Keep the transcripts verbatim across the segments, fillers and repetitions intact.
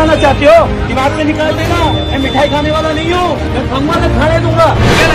बनाना चाहते हो? दिमाग से निकाल देना। मैं मिठाई खाने वाला नहीं हूँ, मैं खंगवा में खाने दूंगा।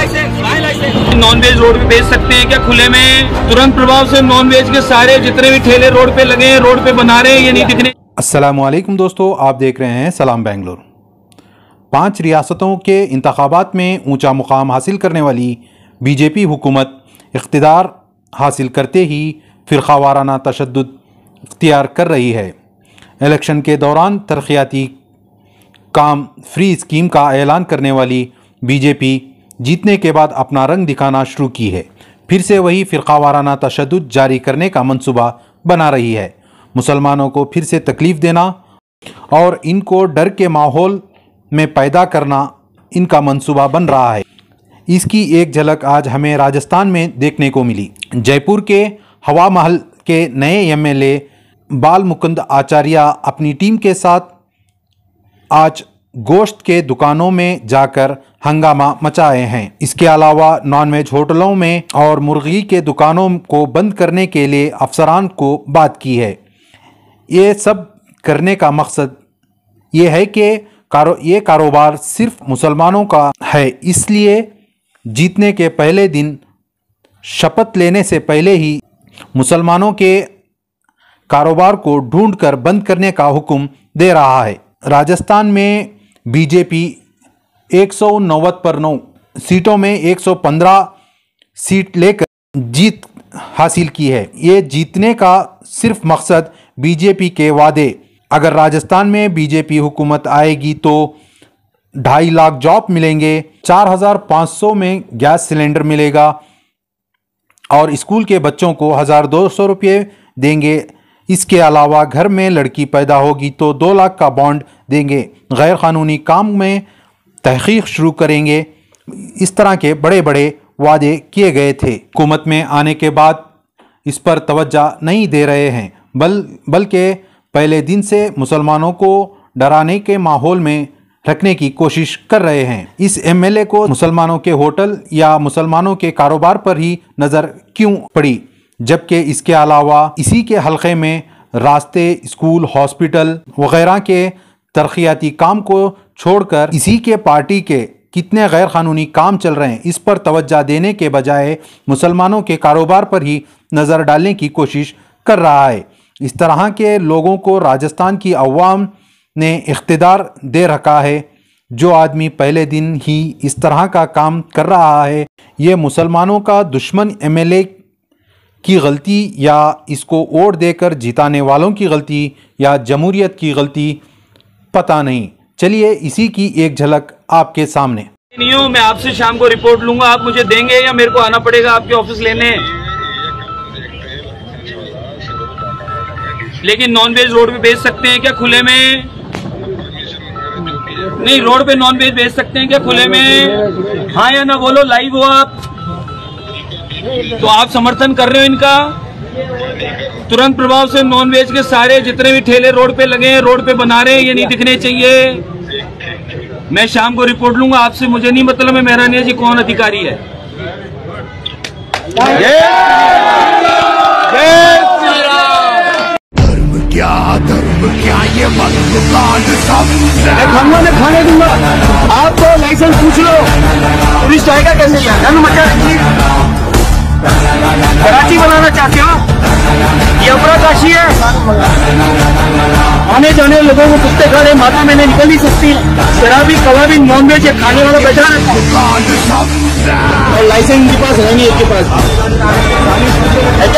नॉन वेज रोड पे बेच सकते हैं क्या खुले में? तुरंत प्रभाव से नॉन वेज के सारे जितने भी ठेले रोड पे लगे हैं, रोड पे बना रहे हैं, ये नहीं दिखने। अस्सलामुअलैकुम दोस्तों, आप देख रहे हैं सलाम बेंगलोर। पांच रियासतों के इंतखाबात में ऊंचा मुकाम हासिल करने वाली बीजेपी हुकूमत इख्तिदार हासिल करते ही फ़िरक़ावाराना तशद्दुद इख्तियार कर रही है। इलेक्शन के दौरान तरक्याती काम फ्री स्कीम का ऐलान करने वाली बीजेपी जीतने के बाद अपना रंग दिखाना शुरू की है। फिर से वही फ़िरक़ावाराना तशद्दुद जारी करने का मंसूबा बना रही है। मुसलमानों को फिर से तकलीफ़ देना और इनको डर के माहौल में पैदा करना इनका मंसूबा बन रहा है। इसकी एक झलक आज हमें राजस्थान में देखने को मिली। जयपुर के हवा महल के नए एम एल ए बाल मुकुंद आचार्य अपनी टीम के साथ आज गोश्त के दुकानों में जाकर हंगामा मचाए हैं। इसके अलावा नॉनवेज होटलों में और मुर्गी के दुकानों को बंद करने के लिए अफसरान को बात की है। ये सब करने का मकसद ये है कि कारो ये कारोबार सिर्फ मुसलमानों का है, इसलिए जीतने के पहले दिन शपथ लेने से पहले ही मुसलमानों के कारोबार को ढूंढकर बंद करने का हुक्म दे रहा है। राजस्थान में बीजेपी एक सौ नौ पर नौ सीटों में एक सौ पंद्रह सीट लेकर जीत हासिल की है। ये जीतने का सिर्फ मकसद बीजेपी के वादे। अगर राजस्थान में बीजेपी हुकूमत आएगी तो ढाई लाख जॉब मिलेंगे, चार हज़ार पाँच सौ में गैस सिलेंडर मिलेगा और स्कूल के बच्चों को हज़ार दो सौ रुपये देंगे। इसके अलावा घर में लड़की पैदा होगी तो दो लाख का बॉन्ड देंगे। गैर कानूनी काम में तहकीक शुरू करेंगे। इस तरह के बड़े बड़े वादे किए गए थे। हुकूमत में आने के बाद इस पर तवज्जो नहीं दे रहे हैं, बल बल्कि पहले दिन से मुसलमानों को डराने के माहौल में रखने की कोशिश कर रहे हैं। इस एम एल ए को मुसलमानों के होटल या मुसलमानों के कारोबार पर ही नज़र क्यों पड़ी, जबकि इसके अलावा इसी के हलक़े में रास्ते, स्कूल, हॉस्पिटल वगैरह के तरक्याती काम को छोड़कर इसी के पार्टी के कितने गैर कानूनी काम चल रहे हैं, इस पर तवज्जो देने के बजाय मुसलमानों के कारोबार पर ही नज़र डालने की कोशिश कर रहा है। इस तरह के लोगों को राजस्थान की अवाम ने इख्तिदार दे रखा है। जो आदमी पहले दिन ही इस तरह का काम कर रहा है, ये मुसलमानों का दुश्मन एम एल ए की गलती या इसको वोट देकर जिताने वालों की गलती या जमहूरियत की गलती पता नहीं। चलिए इसी की एक झलक आपके सामने। नहीं हूँ मैं, आपसे शाम को रिपोर्ट लूंगा। आप मुझे देंगे या मेरे को आना पड़ेगा आपके ऑफिस लेने? लेकिन नॉन वेज रोड पे बेच सकते हैं क्या खुले में? नहीं, रोड पे नॉन वेज बेच सकते हैं क्या खुले में? हाँ या ना बोलो, लाइव हो आप तो आप समर्थन कर रहे हो इनका? तुरंत प्रभाव से नॉन वेज के सारे जितने भी ठेले रोड पे लगे हैं, रोड पे बना रहे हैं, ये नहीं दिखने चाहिए। मैं शाम को रिपोर्ट लूंगा आपसे। मुझे नहीं मतलब है मेहरानिया जी कौन अधिकारी है। धर्म क्या धर्म क्या ये खंगवा में खाने दूंगा। आप तो लाइसेंस पूछ लो, टूरिस्ट आएगा कैसे? कराची बनाना चाहते हो? ये अमराकाशी है। आने जाने लोगों को कुत्ते खा रहे, माता मैंने निकल नहीं सकती। शराबी, कबाबी, नॉन वेज खाने वाला बैठा है और लाइसेंस इनके पास है नहीं, इसके पास